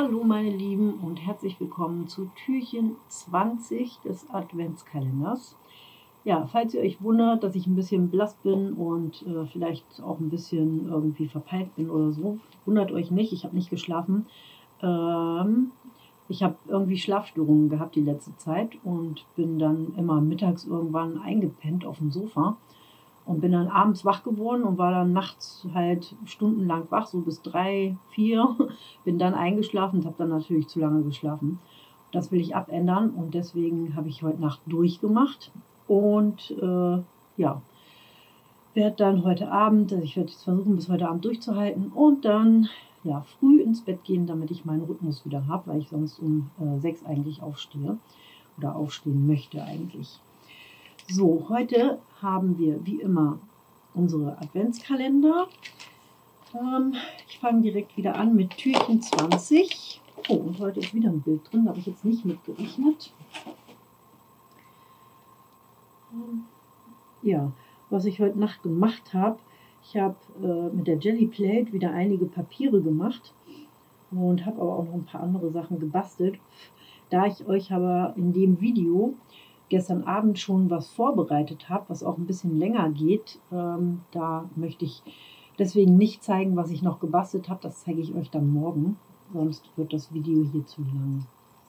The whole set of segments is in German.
Hallo meine Lieben und herzlich willkommen zu Türchen 20 des Adventskalenders. Ja, falls ihr euch wundert, dass ich ein bisschen blass bin und vielleicht auch ein bisschen irgendwie verpeilt bin oder so, wundert euch nicht, ich habe nicht geschlafen. Ich habe irgendwie Schlafstörungen gehabt die letzte Zeit und bin dann immer mittags irgendwann eingepennt auf dem Sofa. Und bin dann abends wach geworden und war dann nachts halt stundenlang wach, so bis 3, 4. Bin dann eingeschlafen und habe dann natürlich zu lange geschlafen. Das will ich abändern und deswegen habe ich heute Nacht durchgemacht. Und ja, werde dann heute Abend, ich werde jetzt versuchen, bis heute Abend durchzuhalten und dann ja, früh ins Bett gehen, damit ich meinen Rhythmus wieder habe, weil ich sonst um 6 eigentlich aufstehe oder aufstehen möchte eigentlich. So, heute haben wir wie immer unsere Adventskalender. Ich fange direkt wieder an mit Türchen 20. Oh, und heute ist wieder ein Bild drin, da habe ich jetzt nicht mitgerechnet. Ja, was ich heute Nacht gemacht habe, ich habe mit der Jelly Plate wieder einige Papiere gemacht und habe aber auch noch ein paar andere Sachen gebastelt. Da ich euch aber in dem Video gestern Abend schon was vorbereitet habe, was auch ein bisschen länger geht, da möchte ich deswegen nicht zeigen, was ich noch gebastelt habe. Das zeige ich euch dann morgen, sonst wird das Video hier zu lang.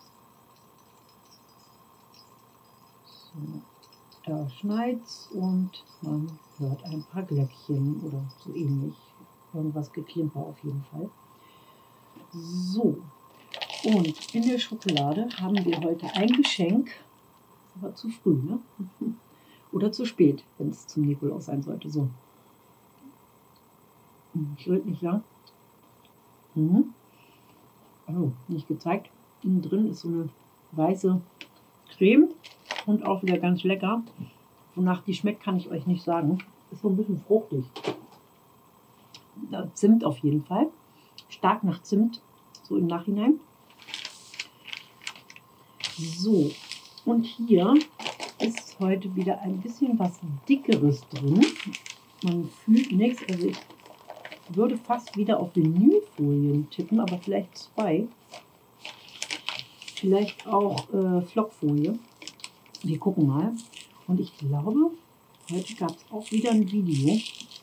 So, da schneit's und man hört ein paar Glöckchen oder so ähnlich. Irgendwas Geklimper auf jeden Fall. So, und in der Schokolade haben wir heute ein Geschenk. Aber zu früh, ne? Oder zu spät, wenn es zum Nikolaus sein sollte. So. Ich rede nicht lang. Also, nicht gezeigt. Innen drin ist so eine weiße Creme und auch wieder ganz lecker. Wonach die schmeckt, kann ich euch nicht sagen. Ist so ein bisschen fruchtig. Zimt auf jeden Fall. Stark nach Zimt, so im Nachhinein. So, und hier ist heute wieder ein bisschen was Dickeres drin. Man fühlt nichts, also ich würde fast wieder auf Vinylfolien tippen, aber vielleicht 2. Vielleicht auch Flockfolie. Wir gucken mal. Und ich glaube, heute gab es auch wieder ein Video. Ich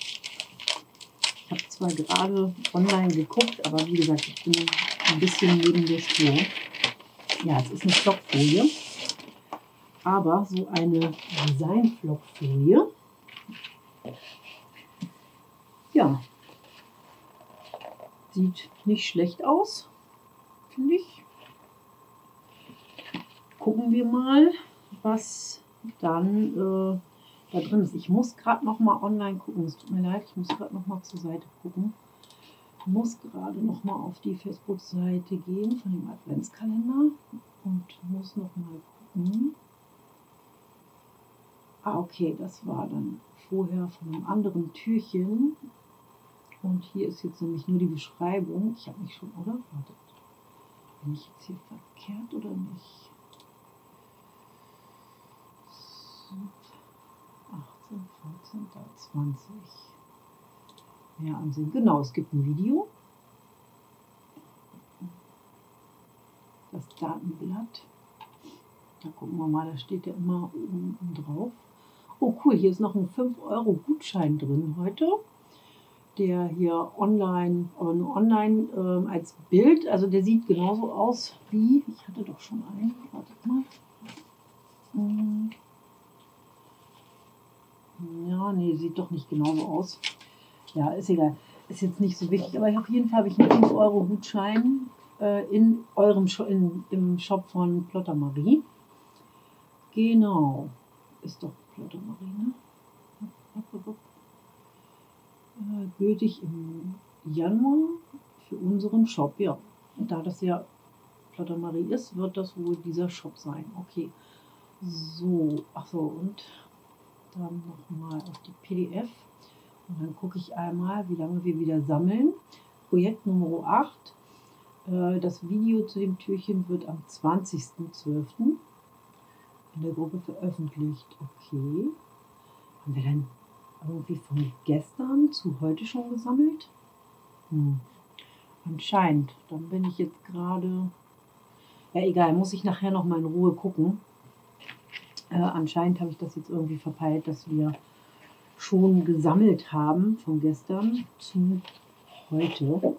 habe zwar gerade online geguckt, aber wie gesagt, ich bin ein bisschen neben der Spur. Ja, es ist eine Flockfolie. Aber so eine Design-Flockfolie. Ja, sieht nicht schlecht aus, finde ich. Gucken wir mal, was dann da drin ist. Ich muss gerade noch mal online gucken. Es tut mir leid, ich muss gerade noch mal zur Seite gucken. Ich muss gerade noch mal auf die Facebook-Seite gehen von dem Adventskalender und muss noch mal gucken. Ah, okay, das war dann vorher von einem anderen Türchen. Und hier ist jetzt nämlich nur die Beschreibung. Ich habe mich schon, oder? Wartet. Bin ich jetzt hier verkehrt oder nicht? 18, 14, 20. Mehr ansehen. Genau, es gibt ein Video. Das Datenblatt. Da gucken wir mal, da steht ja immer oben drauf. Oh cool, hier ist noch ein 5-Euro-Gutschein drin heute, der hier online, aber nur online als Bild, also der sieht genauso aus wie, ich hatte doch schon einen, wartet mal. Ja, nee, sieht doch nicht genauso aus. Ja, ist egal, ist jetzt nicht so wichtig, aber auf jeden Fall habe ich einen 5-Euro-Gutschein in eurem im Shop von Plotter Marie. Genau, ist doch Plotter Marie, ne? Gültig im Januar für unseren Shop, ja. Und da das ja Plotter Marie ist, wird das wohl dieser Shop sein. Okay, so, achso, und dann nochmal auf die PDF. Und dann gucke ich einmal, wie lange wir wieder sammeln. Projekt Nummer 8. Das Video zu dem Türchen wird am 20.12. in der Gruppe veröffentlicht. Okay. Haben wir dann irgendwie von gestern zu heute schon gesammelt? Anscheinend. Dann bin ich jetzt gerade... Ja, egal, muss ich nachher noch mal in Ruhe gucken. Anscheinend habe ich das jetzt irgendwie verpeilt, dass wir schon gesammelt haben von gestern zu heute.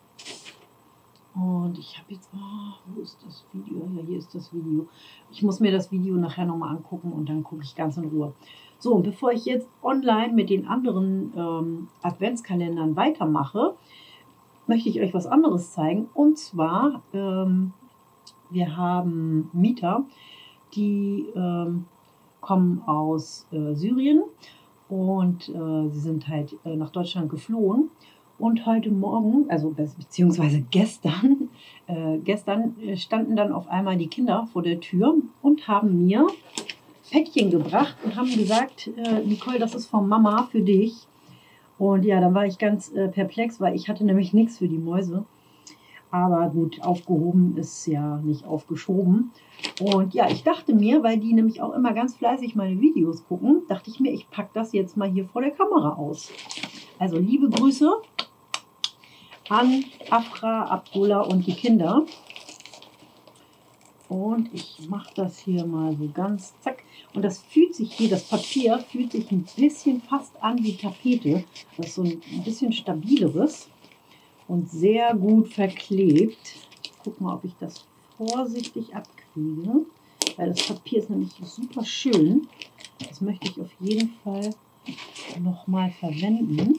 Und ich habe jetzt... wo ist das Video? Ja, hier ist das Video. Ich muss mir das Video nachher noch mal angucken und dann gucke ich ganz in Ruhe. So, und bevor ich jetzt online mit den anderen Adventskalendern weitermache, möchte ich euch was anderes zeigen. Und zwar, wir haben Mieter, die kommen aus Syrien und sie sind halt nach Deutschland geflohen. Und heute Morgen, also beziehungsweise gestern standen dann auf einmal die Kinder vor der Tür und haben mir Päckchen gebracht und haben gesagt, Nicole, das ist von Mama für dich. Und ja, dann war ich ganz perplex, weil ich hatte nämlich nichts für die Mäuse. Aber gut, aufgehoben ist ja nicht aufgeschoben. Und ja, ich dachte mir, weil die nämlich auch immer ganz fleißig meine Videos gucken, dachte ich mir, ich packe das jetzt mal hier vor der Kamera aus. Also liebe Grüße an Afra, Abdullah und die Kinder. Und ich mache das hier mal so ganz zack. Und das fühlt sich hier, das Papier fühlt sich ein bisschen fast an wie Tapete. Das ist so ein bisschen stabileres und sehr gut verklebt. Ich gucke mal, ob ich das vorsichtig abkriege. Weil das Papier ist nämlich super schön. Das möchte ich auf jeden Fall nochmal verwenden.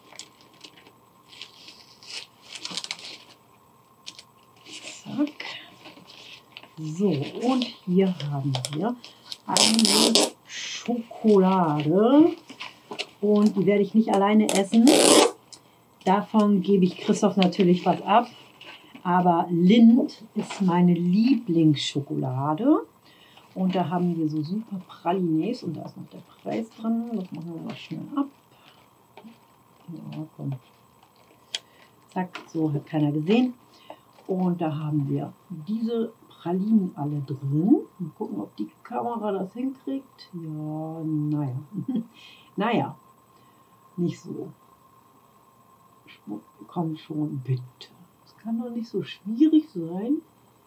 Zack. So, und hier haben wir eine Schokolade. Und die werde ich nicht alleine essen. Davon gebe ich Christoph natürlich was ab. Aber Lindt ist meine Lieblingsschokolade. Und da haben wir so super Pralines. Und da ist noch der Preis dran. Das machen wir mal schnell ab. Ja, komm. Zack, so hat keiner gesehen. Und da haben wir diese Pralinen alle drin. Mal gucken, ob die Kamera das hinkriegt. Ja, naja. Naja, nicht so. Komm schon, bitte. Es kann doch nicht so schwierig sein,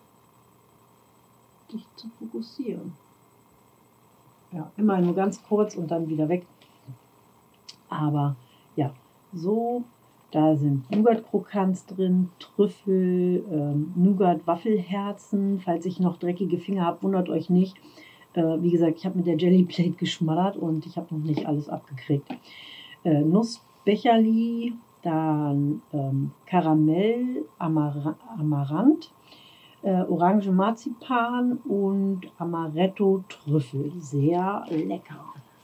dich zu fokussieren. Ja, immer nur ganz kurz und dann wieder weg. Aber ja, so, da sind Nougat-Krokants drin, Trüffel, Nougat-Waffelherzen. Falls ich noch dreckige Finger habe, wundert euch nicht. Wie gesagt, ich habe mit der Jellyplate geschmattert und ich habe noch nicht alles abgekriegt. Nussbecherli, dann Karamell, Amaranth, Orange Marzipan und Amaretto Trüffel. Sehr lecker.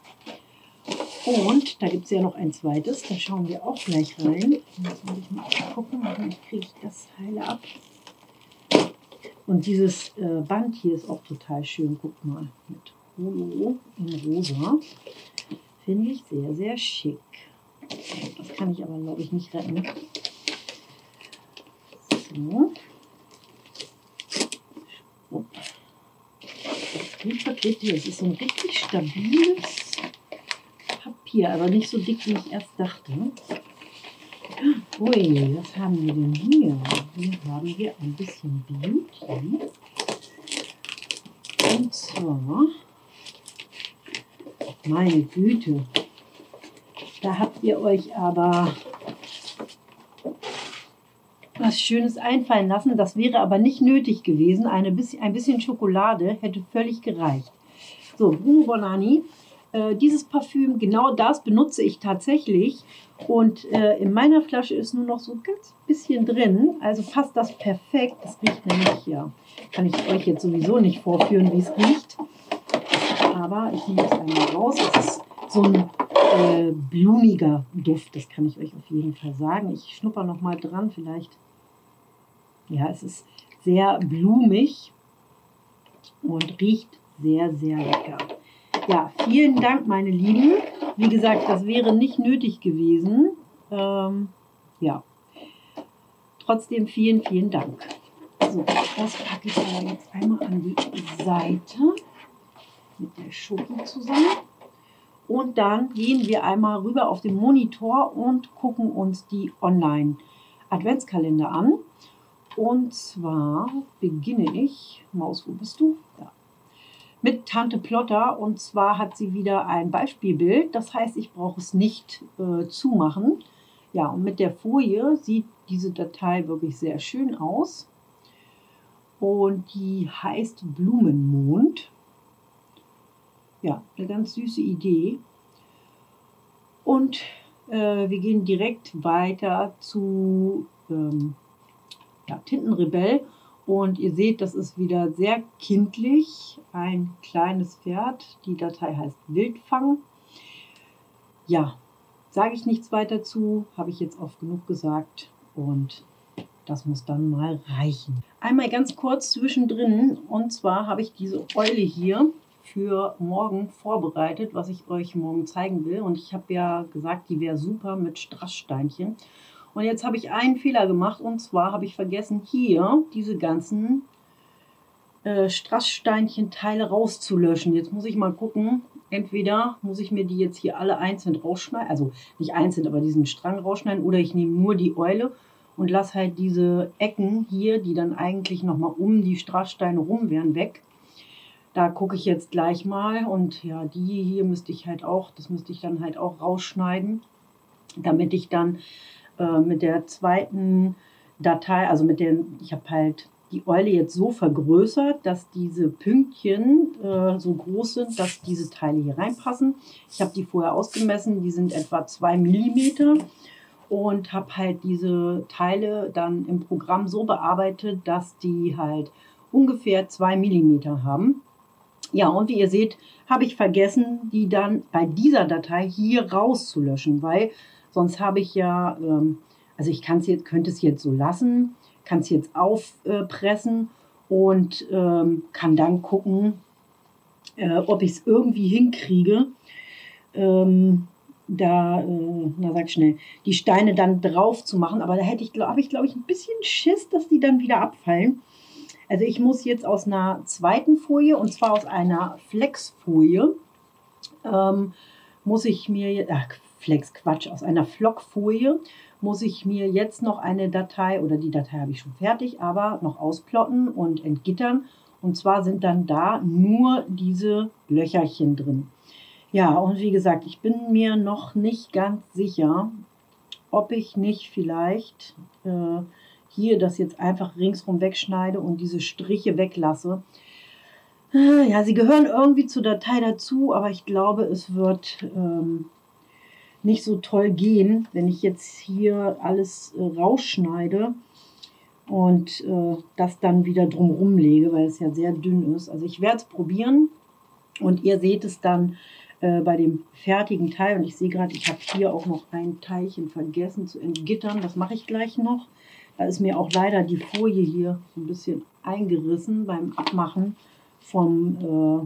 Und da gibt es ja noch ein zweites, da schauen wir auch gleich rein. Jetzt muss ich mal gucken, dann kriege ich das Teile ab. Und dieses Band hier ist auch total schön. Guck mal, mit Holo in rosa. Finde ich sehr, sehr schick. Das kann ich aber, glaube ich, nicht retten. So. Das ist so ein richtig stabiles Papier, aber nicht so dick, wie ich erst dachte. Ui, was haben wir denn hier? Hier haben wir ein bisschen Beauty. Und zwar, meine Güte, da habt ihr euch aber was Schönes einfallen lassen. Das wäre aber nicht nötig gewesen. Ein bisschen Schokolade hätte völlig gereicht. So, Bruno Bonani. Dieses Parfüm, genau das benutze ich tatsächlich. Und in meiner Flasche ist nur noch so ein ganz bisschen drin. Also passt das perfekt. Das riecht nämlich, ja, kann ich euch jetzt sowieso nicht vorführen, wie es riecht. Aber ich nehme es einmal raus. Es ist so ein blumiger Duft, das kann ich euch auf jeden Fall sagen. Ich schnupper noch mal dran, vielleicht. Ja, es ist sehr blumig und riecht sehr, sehr lecker. Ja, vielen Dank, meine Lieben. Wie gesagt, das wäre nicht nötig gewesen. Ja, trotzdem vielen, vielen Dank. So, das packe ich aber jetzt einmal an die Seite mit der Schoki zusammen. Und dann gehen wir einmal rüber auf den Monitor und gucken uns die Online Adventskalender an. Und zwar beginne ich, Maus, wo bist du? Ja. Mit Tante Plotter, und zwar hat sie wieder ein Beispielbild. Das heißt, ich brauche es nicht zumachen. Ja, und mit der Folie sieht diese Datei wirklich sehr schön aus. Und die heißt Blumenmond. Ja, eine ganz süße Idee. Und wir gehen direkt weiter zu Tintenrebell. Und ihr seht, das ist wieder sehr kindlich. Ein kleines Pferd. Die Datei heißt Wildfang. Ja, sage ich nichts weiter zu. Habe ich jetzt oft genug gesagt. Und das muss dann mal reichen. Einmal ganz kurz zwischendrin. Und zwar habe ich diese Eule hier für morgen vorbereitet, was ich euch morgen zeigen will. Und ich habe ja gesagt, die wäre super mit Strasssteinchen. Und jetzt habe ich einen Fehler gemacht, und zwar habe ich vergessen, hier diese ganzen Strasssteinchen-Teile rauszulöschen. Jetzt muss ich mal gucken, entweder muss ich mir die jetzt hier alle einzeln rausschneiden, also nicht einzeln, aber diesen Strang rausschneiden, oder ich nehme nur die Eule und lasse halt diese Ecken hier, die dann eigentlich nochmal um die Strasssteine rum wären, weg. Da gucke ich jetzt gleich mal, und ja, die hier müsste ich halt auch, das müsste ich dann halt auch rausschneiden, damit ich dann mit der zweiten Datei, also mit der, ich habe halt die Eule jetzt so vergrößert, dass diese Pünktchen so groß sind, dass diese Teile hier reinpassen. Ich habe die vorher ausgemessen, die sind etwa 2 mm und habe halt diese Teile dann im Programm so bearbeitet, dass die halt ungefähr 2 mm haben. Ja, und wie ihr seht, habe ich vergessen, die dann bei dieser Datei hier rauszulöschen, weil sonst habe ich ja, also ich könnte es jetzt so lassen, kann es jetzt aufpressen und kann dann gucken, ob ich es irgendwie hinkriege, sag schnell, die Steine dann drauf zu machen. Aber da habe ich, glaube ich, ein bisschen Schiss, dass die dann wieder abfallen. Also ich muss jetzt aus einer zweiten Folie, und zwar aus einer Flexfolie, muss ich mir, aus einer Flockfolie muss ich mir jetzt noch eine Datei, oder die Datei habe ich schon fertig, aber noch ausplotten und entgittern. Und zwar sind dann da nur diese Löcherchen drin. Ja, und wie gesagt, ich bin mir noch nicht ganz sicher, ob ich nicht vielleicht hier das jetzt einfach ringsrum wegschneide und diese Striche weglasse. Ja, sie gehören irgendwie zur Datei dazu, aber ich glaube, es wird nicht so toll gehen, wenn ich jetzt hier alles rausschneide und das dann wieder drumherum lege, weil es ja sehr dünn ist. Also ich werde es probieren, und ihr seht es dann bei dem fertigen Teil. Und ich sehe gerade, ich habe hier auch noch ein Teilchen vergessen zu entgittern. Das mache ich gleich noch. Da ist mir auch leider die Folie hier so ein bisschen eingerissen beim Abmachen von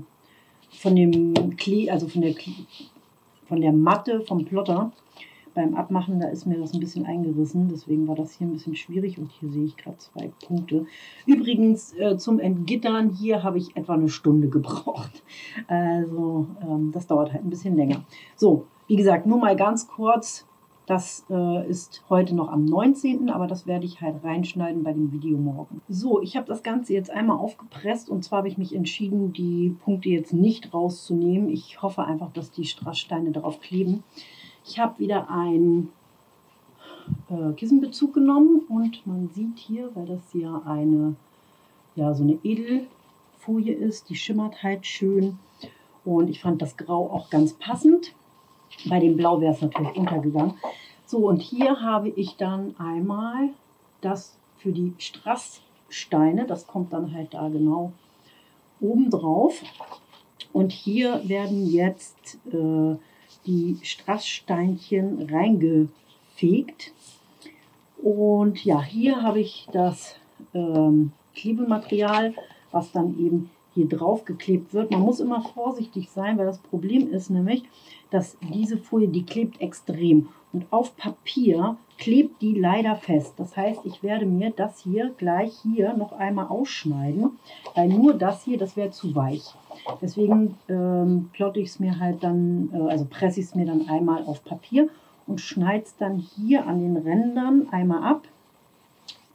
der Matte, vom Plotter. Beim Abmachen, da ist mir das ein bisschen eingerissen. Deswegen war das hier ein bisschen schwierig, und hier sehe ich gerade 2 Punkte. Übrigens, zum Entgittern, hier habe ich etwa eine Stunde gebraucht. Also das dauert halt ein bisschen länger. So, wie gesagt, nur mal ganz kurz. Das ist heute noch am 19., aber das werde ich halt reinschneiden bei dem Video morgen. So, ich habe das Ganze jetzt einmal aufgepresst, und zwar habe ich mich entschieden, die Punkte jetzt nicht rauszunehmen. Ich hoffe einfach, dass die Strasssteine darauf kleben. Ich habe wieder einen Kissenbezug genommen, und man sieht hier, weil das hier so eine Edelfolie ist, die schimmert halt schön, und ich fand das Grau auch ganz passend. Bei dem Blau wäre es natürlich untergegangen. So, und hier habe ich dann einmal das für die Strasssteine. Das kommt dann halt da genau oben drauf. Und hier werden jetzt die Strasssteinchen reingefegt. Und ja, hier habe ich das Klebematerial, was dann eben hier drauf geklebt wird. Man muss immer vorsichtig sein, weil das Problem ist nämlich, dass diese Folie, die klebt extrem. Und auf Papier klebt die leider fest. Das heißt, ich werde mir das hier gleich hier noch einmal ausschneiden, weil nur das hier, das wäre zu weich. Deswegen plotte ich es mir halt dann, also presse ich es mir dann einmal auf Papier und schneide es dann hier an den Rändern einmal ab.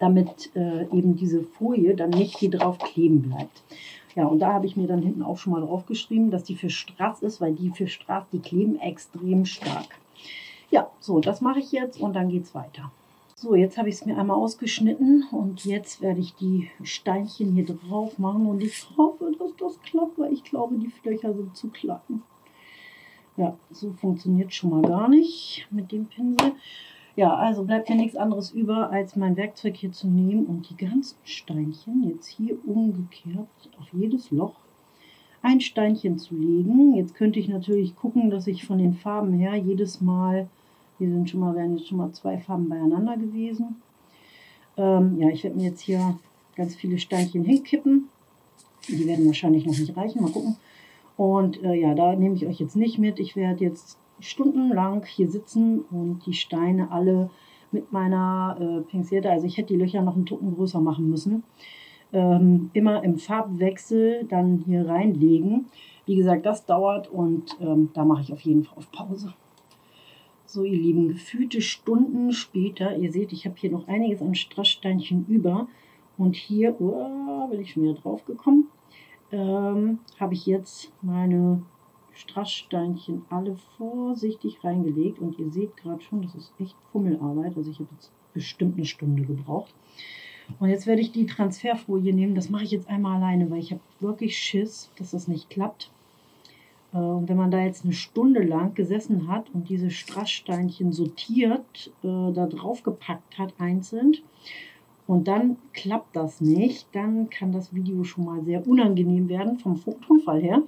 damit eben diese Folie dann nicht hier drauf kleben bleibt. Ja, und da habe ich mir dann hinten auch schon mal drauf geschrieben, dass die für Strass ist, weil die für Strass, die kleben extrem stark. Ja, so, das mache ich jetzt und dann geht es weiter. So, jetzt habe ich es mir einmal ausgeschnitten und jetzt werde ich die Steinchen hier drauf machen und ich hoffe, dass das klappt, weil ich glaube, die Löcher sind zu klein. Ja, so funktioniert schon mal gar nicht mit dem Pinsel. Ja, also bleibt mir nichts anderes über, als mein Werkzeug hier zu nehmen und die ganzen Steinchen jetzt hier umgekehrt auf jedes Loch ein Steinchen zu legen. Jetzt könnte ich natürlich gucken, dass ich von den Farben her jedes Mal, wären jetzt schon mal 2 Farben beieinander gewesen. Ja, ich werde mir jetzt hier ganz viele Steinchen hinkippen. Die werden wahrscheinlich noch nicht reichen, mal gucken. Und ja, da nehme ich euch jetzt nicht mit. Ich werde jetzt stundenlang hier sitzen und die Steine alle mit meiner Pinzette, also ich hätte die Löcher noch einen Tucken größer machen müssen, immer im Farbwechsel dann hier reinlegen. Wie gesagt, das dauert und da mache ich auf jeden Fall auf Pause. So, ihr Lieben, gefühlte Stunden später, ihr seht, ich habe hier noch einiges an Strasssteinchen über und hier, bin ich schon wieder drauf gekommen, habe ich jetzt meine Strasssteinchen alle vorsichtig reingelegt und ihr seht gerade schon, das ist echt Fummelarbeit, also ich habe jetzt bestimmt eine Stunde gebraucht. Und jetzt werde ich die Transferfolie nehmen, das mache ich jetzt einmal alleine, weil ich habe wirklich Schiss, dass das nicht klappt. Und wenn man da jetzt eine Stunde lang gesessen hat und diese Strasssteinchen sortiert, da drauf gepackt hat einzeln, und dann klappt das nicht, dann kann das Video schon mal sehr unangenehm werden vom Tonfall her.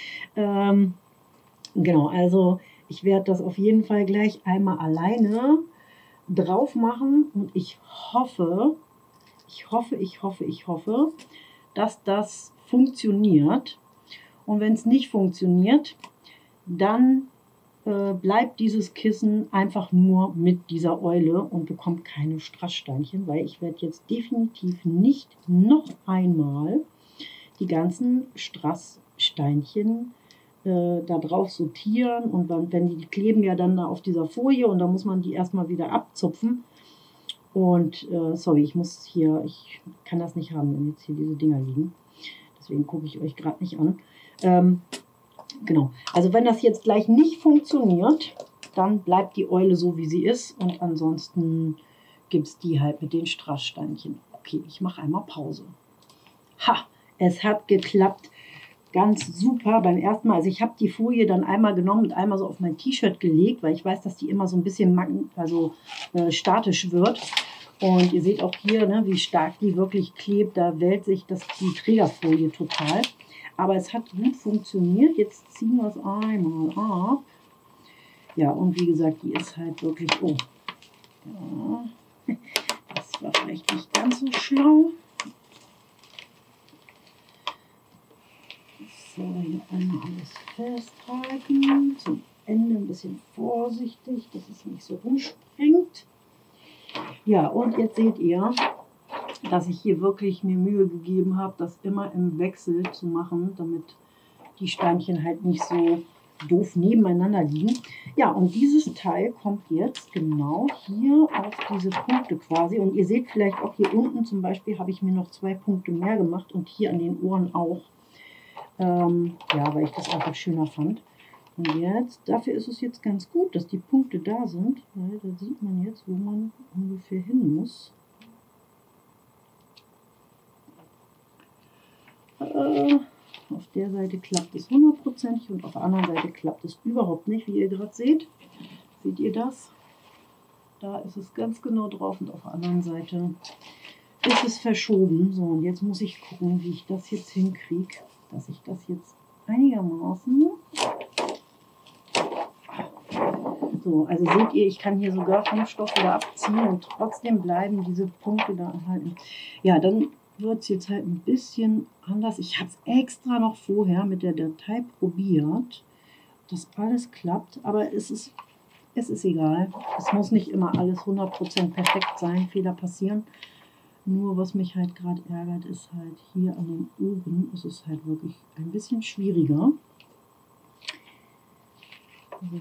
Genau, also ich werde das auf jeden Fall gleich einmal alleine drauf machen und ich hoffe, dass das funktioniert. Und wenn es nicht funktioniert, dann bleibt dieses Kissen einfach nur mit dieser Eule und bekommt keine Strasssteinchen, weil ich werde jetzt definitiv nicht noch einmal die ganzen Strasssteinchen da drauf sortieren und wenn die kleben ja dann da auf dieser Folie und da muss man die erstmal wieder abzupfen. Und sorry, ich kann das nicht haben, wenn jetzt hier diese Dinger liegen. Deswegen gucke ich euch gerade nicht an. Genau, also wenn das jetzt gleich nicht funktioniert, dann bleibt die Eule so, wie sie ist. Und ansonsten gibt es die halt mit den Strasssteinchen. Okay, ich mache einmal Pause. Ha, es hat geklappt. Ganz super beim ersten Mal. Also ich habe die Folie dann einmal genommen und einmal so auf mein T-Shirt gelegt, weil ich weiß, dass die immer so ein bisschen statisch wird. Und ihr seht auch hier, ne, wie stark die wirklich klebt. Da wählt sich die Trägerfolie total. Aber es hat gut funktioniert. Jetzt ziehen wir es einmal ab. Ja, und wie gesagt, die ist halt wirklich... Oh, ja, das war vielleicht nicht ganz so schlau. So, hier einmal alles festhalten. Zum Ende ein bisschen vorsichtig, dass es nicht so rumspringt. Ja, und jetzt seht ihr, dass ich hier wirklich mir Mühe gegeben habe, das immer im Wechsel zu machen, damit die Steinchen halt nicht so doof nebeneinander liegen. Ja, und dieses Teil kommt jetzt genau hier auf diese Punkte quasi. Und ihr seht vielleicht auch hier unten zum Beispiel habe ich mir noch 2 Punkte mehr gemacht und hier an den Ohren auch. Ja, weil ich das einfach schöner fand. Und jetzt, dafür ist es jetzt ganz gut, dass die Punkte da sind, weil da sieht man jetzt, wo man ungefähr hin muss. Auf der Seite klappt es 100% und auf der anderen Seite klappt es überhaupt nicht, wie ihr gerade seht. Seht ihr das? Da ist es ganz genau drauf und auf der anderen Seite ist es verschoben. So, und jetzt muss ich gucken, wie ich das jetzt hinkriege, dass ich das jetzt einigermaßen... So, also seht ihr, ich kann hier sogar vom Stoff wieder abziehen und trotzdem bleiben diese Punkte da erhalten. Ja, dann wird es jetzt halt ein bisschen anders. Ich habe es extra noch vorher mit der Datei probiert, dass alles klappt, aber es ist egal. Es muss nicht immer alles 100% perfekt sein, Fehler passieren. Nur was mich halt gerade ärgert, ist halt hier an den Ohren, ist es halt wirklich ein bisschen schwieriger. So.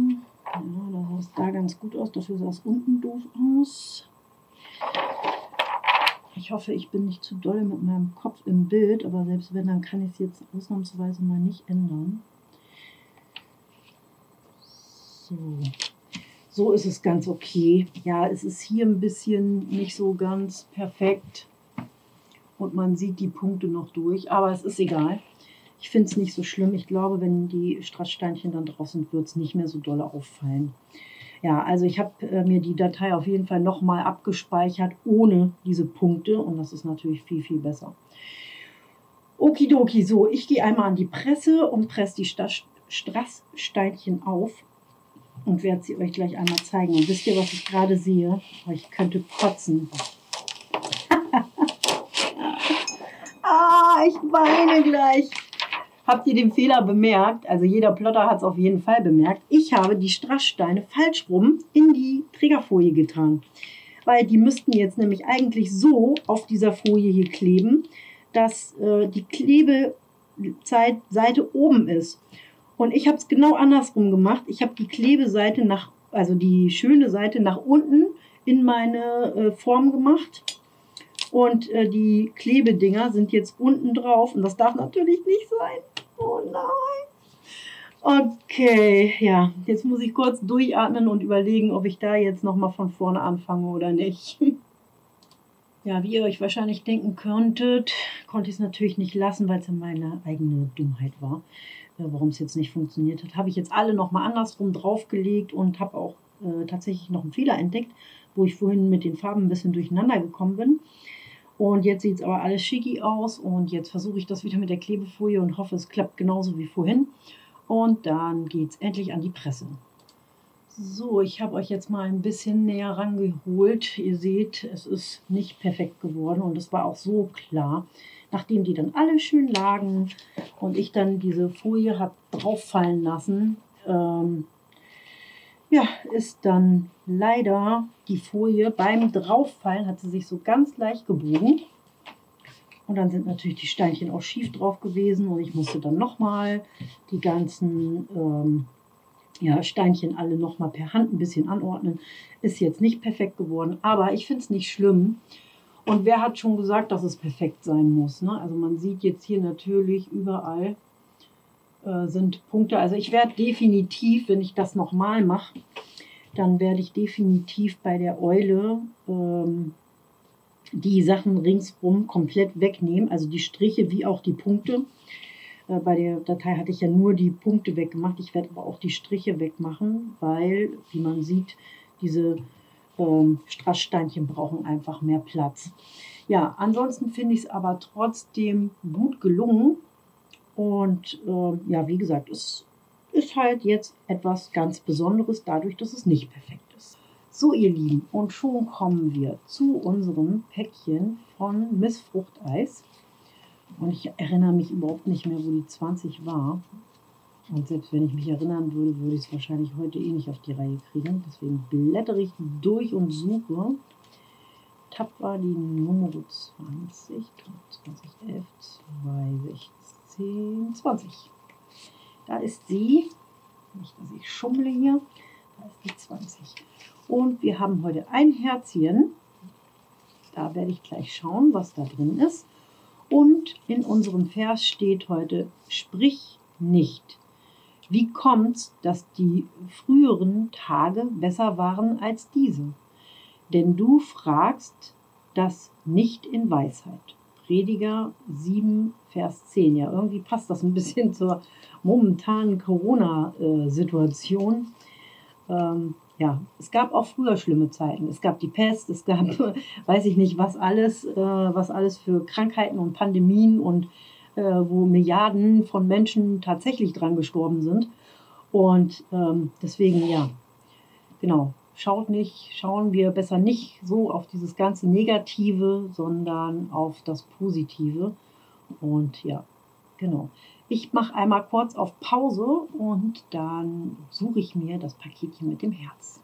Ja, da sah es da ganz gut aus, dafür sah es unten doof aus. Ich hoffe, ich bin nicht zu doll mit meinem Kopf im Bild, aber selbst wenn, dann kann ich es jetzt ausnahmsweise mal nicht ändern. So ist es ganz okay. Ja, es ist hier ein bisschen nicht so ganz perfekt und man sieht die Punkte noch durch, aber es ist egal. Ich finde es nicht so schlimm. Ich glaube, wenn die Strasssteinchen dann drauf sind, wird es nicht mehr so doll auffallen. Ja, also ich habe mir die Datei auf jeden Fall nochmal abgespeichert ohne diese Punkte und das ist natürlich viel, viel besser. Okidoki, so, ich gehe einmal an die Presse und presse die Strasssteinchen auf und werde sie euch gleich einmal zeigen. Und wisst ihr, was ich gerade sehe? Ich könnte kotzen. Ich weine gleich. Habt ihr den Fehler bemerkt? Also jeder Plotter hat es auf jeden Fall bemerkt. Ich habe die Strasssteine falsch rum in die Trägerfolie getan. Weil die müssten jetzt nämlich eigentlich so auf dieser Folie hier kleben, dass die Klebeseite oben ist. Und ich habe es genau andersrum gemacht. Ich habe die Klebeseite also die schöne Seite nach unten in meine Form gemacht. Und die Klebedinger sind jetzt unten drauf und das darf natürlich nicht sein. Oh nein. Okay, ja, jetzt muss ich kurz durchatmen und überlegen, ob ich da jetzt nochmal von vorne anfange oder nicht. Ja, wie ihr euch wahrscheinlich denken könntet, konnte ich es natürlich nicht lassen, weil es ja meine eigene Dummheit war, warum es jetzt nicht funktioniert hat. Habe ich jetzt alle nochmal andersrum draufgelegt und habe auch tatsächlich noch einen Fehler entdeckt, wo ich vorhin mit den Farben ein bisschen durcheinander gekommen bin. Und jetzt sieht es aber alles schicki aus und jetzt versuche ich das wieder mit der Klebefolie und hoffe, es klappt genauso wie vorhin. Und dann geht es endlich an die Presse. So, ich habe euch jetzt mal ein bisschen näher rangeholt. Ihr seht, es ist nicht perfekt geworden und es war auch so klar. Nachdem die dann alle schön lagen und ich dann diese Folie habe drauf fallen lassen, ja, ist dann leider die Folie beim Drauffallen, hat sie sich so ganz leicht gebogen. Und dann sind natürlich die Steinchen auch schief drauf gewesen und ich musste dann nochmal die ganzen Steinchen alle nochmal per Hand ein bisschen anordnen. Ist jetzt nicht perfekt geworden, aber ich finde es nicht schlimm. Und wer hat schon gesagt, dass es perfekt sein muss, ne? Also man sieht jetzt hier natürlich überall sind Punkte. Also ich werde definitiv, wenn ich das nochmal mache, dann werde ich definitiv bei der Eule die Sachen ringsrum komplett wegnehmen. Also die Striche wie auch die Punkte. Bei der Datei hatte ich ja nur die Punkte weggemacht. Ich werde aber auch die Striche wegmachen, weil, wie man sieht, diese Strasssteinchen brauchen einfach mehr Platz. Ja, ansonsten finde ich es aber trotzdem gut gelungen. Und ja, wie gesagt, es ist halt jetzt etwas ganz Besonderes, dadurch, dass es nicht perfekt ist. So, ihr Lieben, und schon kommen wir zu unserem Päckchen von Miss Fruchteis. Und ich erinnere mich überhaupt nicht mehr, wo die 20 war. Und selbst wenn ich mich erinnern würde, würde ich es wahrscheinlich heute eh nicht auf die Reihe kriegen. Deswegen blättere ich durch und suche. Tapfer die Nummer 20, 2011, 2016, 20. Da ist sie. Nicht, dass ich schummle hier. Da ist die 20. Und wir haben heute ein Herzchen. Da werde ich gleich schauen, was da drin ist. Und in unserem Vers steht heute, sprich nicht. Wie kommt's, dass die früheren Tage besser waren als diese? Denn du fragst das nicht in Weisheit. Prediger 7, Vers 10. Ja, irgendwie passt das ein bisschen zur momentanen Corona-Situation. Ja, es gab auch früher schlimme Zeiten. Es gab die Pest, es gab, weiß ich nicht, was alles für Krankheiten und Pandemien und wo Milliarden von Menschen tatsächlich dran gestorben sind. Und deswegen, ja, genau, schauen wir besser nicht so auf dieses ganze Negative, sondern auf das Positive. Und ja, genau. Ich mache einmal kurz auf Pause und dann suche ich mir das Paketchen mit dem Herz.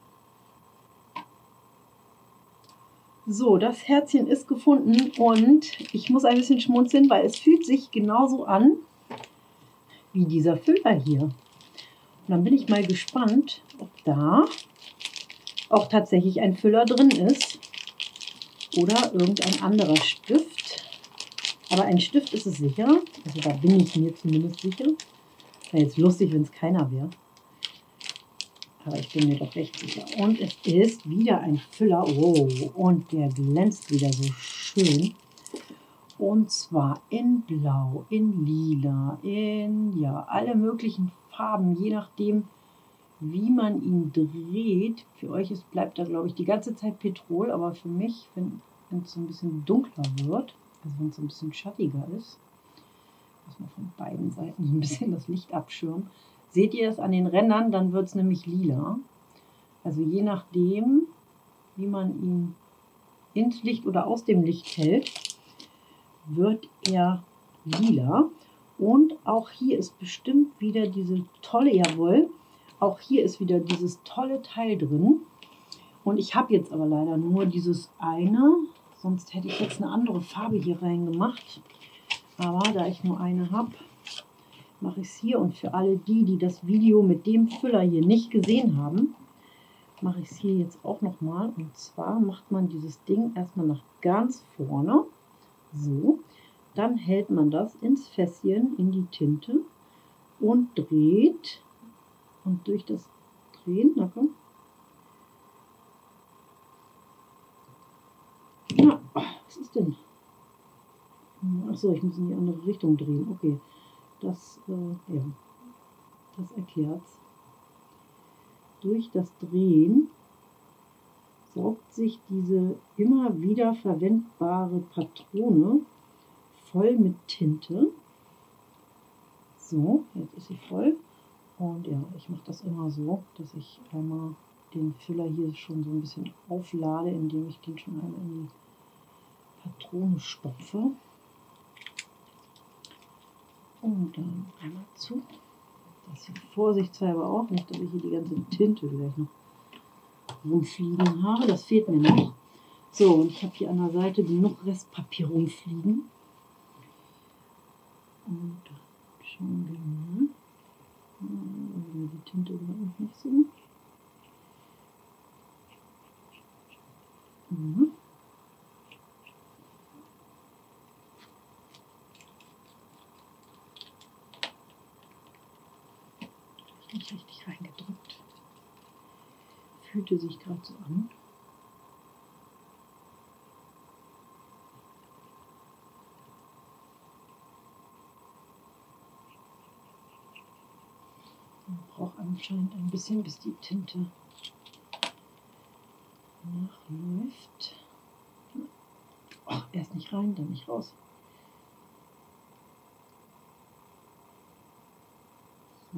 So, das Herzchen ist gefunden und ich muss ein bisschen schmunzeln, weil es fühlt sich genauso an wie dieser Füller hier. Und dann bin ich mal gespannt, ob da auch tatsächlich ein Füller drin ist. oder irgendein anderer Stift. Aber ein Stift ist es sicher. Also da bin ich mir zumindest sicher. Wäre jetzt lustig, wenn es keiner wäre. Aber ich bin mir doch recht sicher. Und es ist wieder ein Füller. Wow, und der glänzt wieder so schön. Und zwar in Blau, in Lila, in ja, alle möglichen Farben, je nachdem, wie man ihn dreht. Für euch bleibt da, glaube ich, die ganze Zeit Petrol, aber für mich, wenn es so ein bisschen dunkler wird, also wenn es so ein bisschen schattiger ist, muss man von beiden Seiten so ein bisschen das Licht abschirmen. Seht ihr das an den Rändern, dann wird es nämlich lila. Also je nachdem, wie man ihn ins Licht oder aus dem Licht hält, wird er lila. Und auch hier ist bestimmt wieder diese tolle, jawohl, auch hier ist wieder dieses tolle Teil drin. Und ich habe jetzt aber leider nur dieses eine, sonst hätte ich jetzt eine andere Farbe hier reingemacht. Aber da ich nur eine habe, mache ich es hier. Und für alle die, die das Video mit dem Füller hier nicht gesehen haben, mache ich es hier jetzt auch nochmal. Und zwar macht man dieses Ding erstmal nach ganz vorne. So, dann hält man das ins Fässchen, in die Tinte und dreht. Und durch das Drehen, na komm. Na, was ist denn? Achso, ich muss in die andere Richtung drehen. Okay, das, ja, das erklärt's. Durch das Drehen saugt sich diese immer wieder verwendbare Patrone voll mit Tinte. So, jetzt ist sie voll. Und ja, ich mache das immer so, dass ich einmal den Füller hier schon so ein bisschen auflade, indem ich den schon einmal in die Patrone stopfe. Und dann einmal zu. Das hier vorsichtshalber auch, nicht, dass ich hier die ganze Tinte gleich noch rumfliegen habe. Das fehlt mir noch. So, und ich habe hier an der Seite genug Restpapier rumfliegen. Und schauen wir mal. Die Tinte war noch nicht so. Mhm. Nicht richtig reingedrückt. Fühlte sich gerade so an. Man braucht anscheinend ein bisschen, bis die Tinte nachläuft. Ach, erst nicht rein, dann nicht raus. So.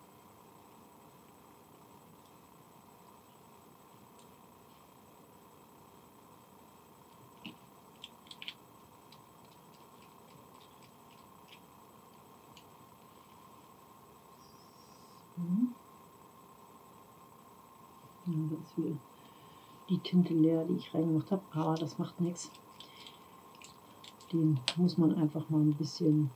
Ja, da ist wieder die Tinte leer, die ich reingemacht habe, aber das macht nichts. Den muss man einfach mal ein bisschen,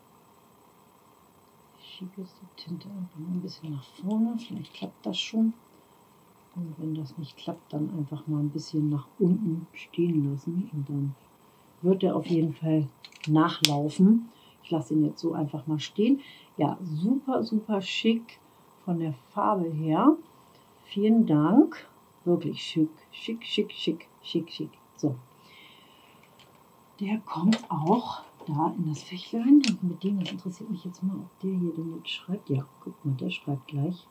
ich schiebe jetzt die Tinte einfach mal ein bisschen nach vorne, vielleicht klappt das schon. Und wenn das nicht klappt, dann einfach mal ein bisschen nach unten stehen lassen und dann wird er auf jeden Fall nachlaufen. Ich lasse ihn jetzt so einfach mal stehen. Ja, super, super schick von der Farbe her. Vielen Dank. Wirklich schick, schick, schick, schick, schick, schick. So. Der kommt auch da in das Fächlein. Und mit dem, das interessiert mich jetzt mal, ob der hier denn jetzt schreibt. Ja, guck mal, der schreibt gleich.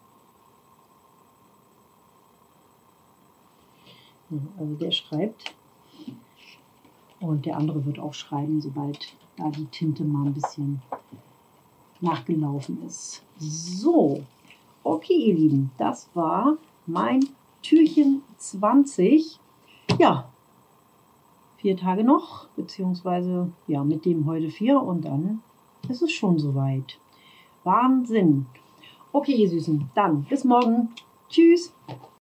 Ja, also der schreibt. Und der andere wird auch schreiben, sobald da die Tinte mal ein bisschen nachgelaufen ist. So, okay, ihr Lieben, das war mein Türchen 20. Ja, 4 Tage noch, beziehungsweise ja, mit dem heute 4 und dann ist es schon soweit. Wahnsinn. Okay, ihr Süßen, dann bis morgen. Tschüss.